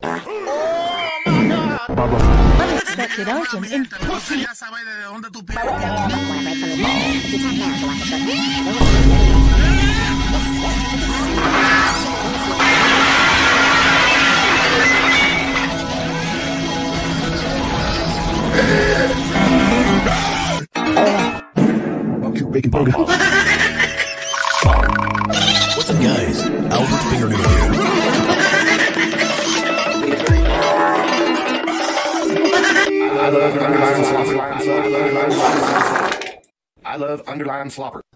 Unexpected item in. Ya sabes de dónde tú pides. Cute bacon burger. What's up, guys? Albert Fingernail here. I love underline slopper. I love underline slopper.